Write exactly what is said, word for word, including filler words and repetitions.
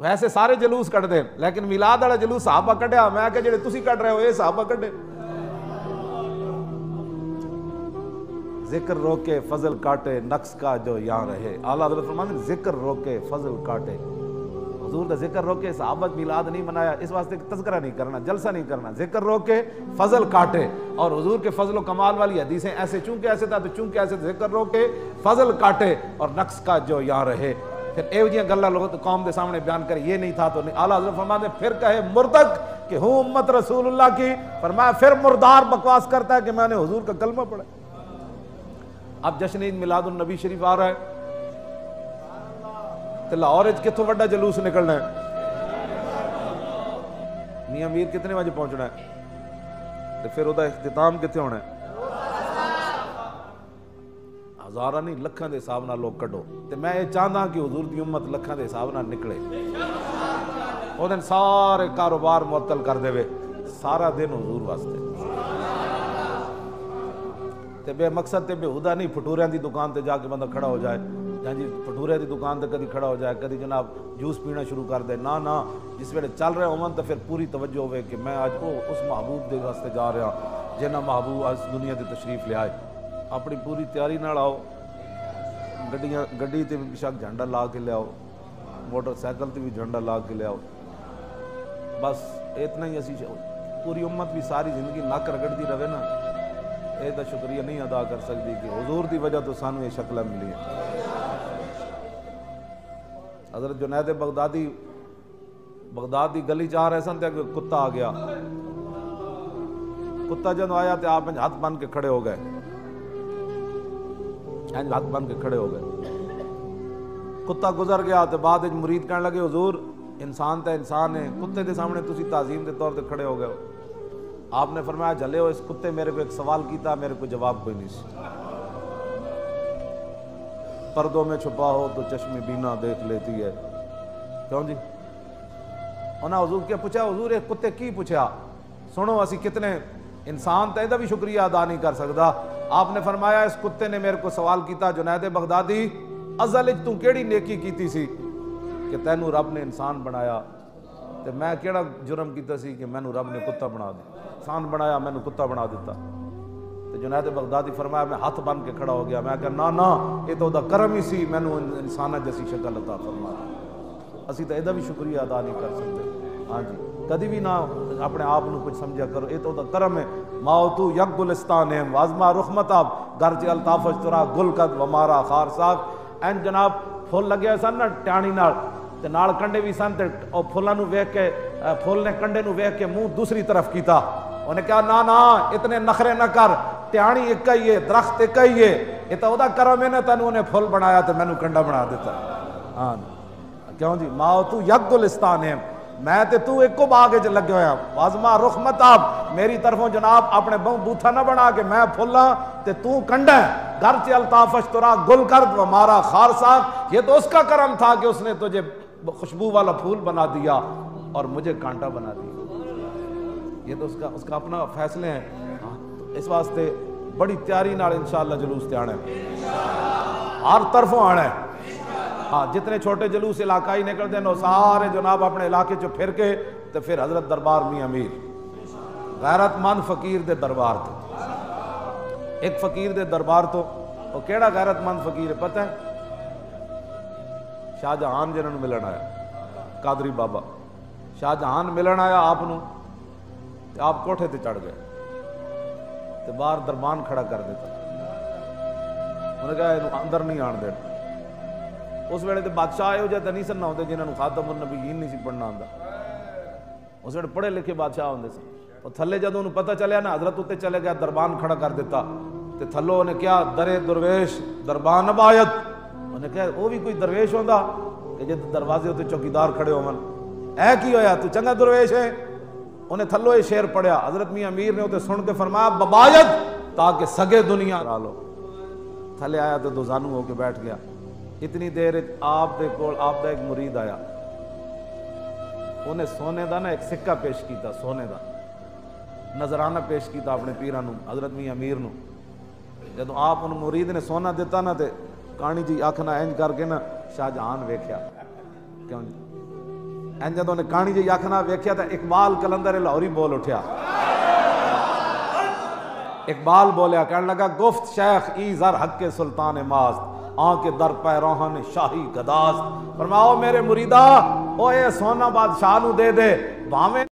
ویسے سارے جلوس کٹ دے لیکن میلاد والا جلوس صحابہ کڈیا، میں کہ جڑے تسی کٹ رہے ہو یہ صحابہ کڈے۔ ذکر روکے فضل کاٹے نقص کا جو یہاں رہے، اعلیٰ حضرت فرماتے ہیں ذکر روکے فضل کاٹے، حضور دا ذکر روکے، صحابہ میلاد نہیں منایا، اس واسطے تذکرہ نہیں کرنا، جلسہ نہیں کرنا، ذکر روکے فضل کاٹے، اور حضور کے فضل و کمال والی حدیثیں ایسے چونکہ ایسے تھا تو چونکہ ایسے ذکر روکے فضل کاٹے اور نقص کا جو یہاں رہے۔ پھر ایو جیاں گلاں لوگ قوم دے سامنے بیان کرے، یہ نہیں تھا تو نہیں۔ اعلیٰ حضرت فرماتے ہیں پھر کہے مردک کہ ہوں امت رسول اللہ کی، فرمایا پھر مردار بکواس کرتا ہے کہ میں نے حضور کا کلمہ پڑھا۔ اب جشن عید میلاد النبی شریف آ رہا ہے تو لاہور کتوں وڈا جلوس نکلنا ہے؟ میاں میر کتنے بجے پہنچنا ہے؟ تو پھر وہ اختتام کتنے ہونا ہے؟ ہزارہ نہیں لکھاں دے حساب نہ لوگ کڈو، تو میں یہ چاہتا کہ حضور دی امت لکھاں دے حساب نہ نکلے، وہ دن سارے کاروبار معطل کر دے، سارا دن حضور واسطے، تے بے مقصد تے بے ہدا نہیں پھٹوریاں دی دکان تے جا کے بندہ کھڑا ہو جائے، جہاں جی پھٹورے دی دکان تے کدی کھڑا ہو جائے، کدی جناب جوس پینا شروع کر دے، نہ نہ جس ویلے چل رہے ہوں تو پھر پوری توجہ ہوئے کہ میں آج وہ اس محبوب دے واسطے جا رہا جنہ محبوب آج دنیا دی تشریف لے آئے۔ اپنی پوری تیاری نال آؤ، گڈیاں گڈی تے بھی شک جھنڈا لا کے لے آؤ، موٹر سائیکل تے بھی جھنڈا لا کے لے آؤ، بس اتنا ہی اسی پوری امت بھی ساری زندگی نک رگڑتی رہے نا، یہ تو شکریہ نہیں ادا کر سکتی کہ حضور دی وجہ تو سانو یہ شکلیں ملی ہیں۔ حضرت جنید بغدادی بغداد دی گلی چاہ رہے سن تے کتا آ گیا، کتا جب آیا تو آپ ہاتھ بن کے کھڑے ہو گئے، ہاتھ بن کے کھڑے ہو گئے، کتا گزر گیا تو بعد مرید کہنے لگے حضور انسان تے انسان ہے، کتے دے سامنے تسی تعظیم دے طور تے کھڑے ہو گئے ہو۔ آپ نے فرمایا جھلے ہو اس کتے میرے کو ایک سوال کیتا، میرے کو جواب کوئی نہیں سی، پردوں میں چھپا ہو تو چشم بینا دیکھ لیتی ہے، کیوں جی؟ انہاں حضور کیا پوچھا، حضور ایک کتے کی پوچھا، سنو اسی کتنے انسان تے دا بھی شکریہ ادا نہیں کر سکتا۔ آپ نے فرمایا اس کتے نے میرے کو سوال کیتا جنید بغدادی ازل وچ تو کیڑی نیکی کیتی سی کہ تینوں رب نے انسان بنایا، تے میں کیڑا جرم کیتا سی کہ مینوں رب نے کتا بنا دیا، انسان بنایا مینوں کتا بنا دیتا۔ تو جنید بغدادی فرمایا میں ہاتھ بن کے کھڑا ہو گیا، میں کہا نا نا یہ تو دا کرم ہی سی، مینوں انسانہ جیسی شکل عطا فرما دی، اسی تو یہ بھی شکریہ ادا نہیں کر سکتے۔ ہاں جی کدی بھی نہ اپنے آپ کو کچھ سمجھا کرو، یہ تو دا کرم ہے۔ ماؤتو یک گلستان ہے وازما رخمتاب گرچہ الطافش ترا گل قد ومارا خار صاحب، این جناب پھول لگے سن نا ٹیانی نال تے نال کنڈے بھی سن تے او پھولاں نو ویکھ کے پھول نے کنڈے نو ویکھ کے منہ دوسری طرف کیتا، انہیں کہا نا نا اتنے نخرے نہ کر، ٹیانی ایک ہی ہے، درخت ایک ہی ہے، یہ تو دا کرم ہے نا تینوں انہیں پھول بنایا تے مینوں کنڈا بنا دیتا۔ ہاں کیوں جی ماؤتو یک گلستان ہے، میں تے تو ایک کو باغ وچ لگے ہویا، وازما رخ متاب میری طرفوں جناب اپنے بہوں بوتھا نہ بنا کے میں پھلاں تے تو کنڈا ہے، گھر الطافش ترا گل کرد و مارا خار ساکھ، یہ تو اس کا کرم تھا کہ اس نے تجھے خوشبو والا پھول بنا دیا اور مجھے کانٹا بنا دیا، یہ تو اس کا اس کا اپنا فیصلے ہیں۔ اس واسطے بڑی تیاری نال انشاءاللہ جلوس تے آنا ہے، ہر طرفوں آنا ہے۔ ہاں جتنے چھوٹے جلوس علاقائی نکلتے ہیں سارے جناب اپنے علاقے چو پھر کے تو پھر حضرت دربار میاں میر غیرت مند فقیر دے دربار تو ایک فقیر دے دربار تو وہ کیڑا غیرت مند فقیر ہے پتہ ہے؟ شاہ جہان جنہوں ملن آیا، قادری بابا شاہ جہان ملن آیا آپ نو، آپ کوٹھے تے چڑھ گئے تے باہر دربان کھڑا کر دیتا، انہوں نے کہا اندر نہیں آن دینا۔ اس ویلے تے بادشاہ ہو جاتے نہیں سن نہ ہوتے جنہوں نے خاتم النبیین نہیں سی پڑھنا آندا، اس ویلے پڑھے لکھے بادشاہ ہوندے سن، اور تھلے جدوں انہوں پتہ چلیا نا حضرت اتے چلے گیا دربان کھڑا کر دیتا، تے تھلو نے کیا درے درویش دربان ابایت، انہوں نے کہا وہ بھی کوئی درویش ہوندا کہ جب دروازے ہوتے چوکیدار کھڑے ہون، اے کی ہویا تو چنگا درویش ہے؟ انہیں تھلو یہ شعر پڑھیا، حضرت میاں امیر نے ہوتے سن کے فرمایا ببایت تاکہ سگے دنیا را لو، تھلے آیا تو دو زانو ہو کے بیٹھ گیا۔ اتنی دیر آپ دے کول آپ دا ایک مرید آیا، انہیں سونے دا نا ایک سکہ پیش کیتا، سونے دا نظرانہ پیش کیتا اپنے پیرانو حضرت میاں امیر نو، جدو آپ ان مرید نے سونا دیتا نا تے کہانی جی آنکھ نہ اینج کر کے نا شاہ جہان ویکھیا، کیوں جی این جدوں نے کہانی جی آکھنا ویکھیا تا اقبال کلندر لاہوری بول اٹھیا. اقبال بولیا کہنے لگا گفت شیخ ای زر حق کے سلطان ماست آن کے در پیراہن شاہی گداست. فرماؤ میرے مریدہ او اے سونا بادشاہ نو دے دے بھاویں